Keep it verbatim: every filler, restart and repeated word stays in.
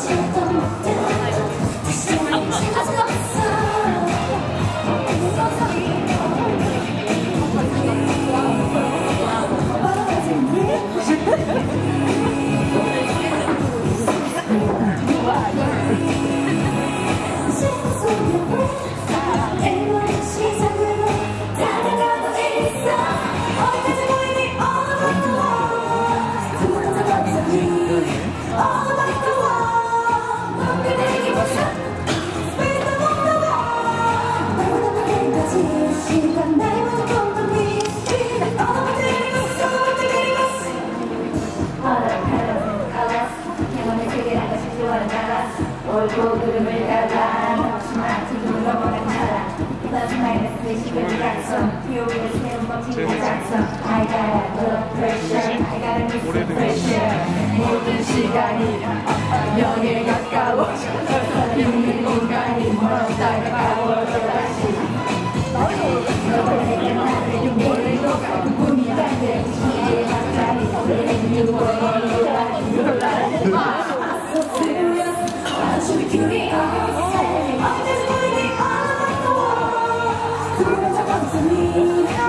얼굴을 갈라 마치고 넘어간 나라 Love my message with 각성 요리를 세운 멋진 작성 I got a blood pressure I got a mix pressure 모든 시간이 영에 가까워져 있는 공간이 멀었다 가까워져 다시 너에게 나를 용기를 녹아도 꿈이 안돼 이게 갑자기 설레는 유월이 올라라 Should be curious. I'm just waiting on the wall.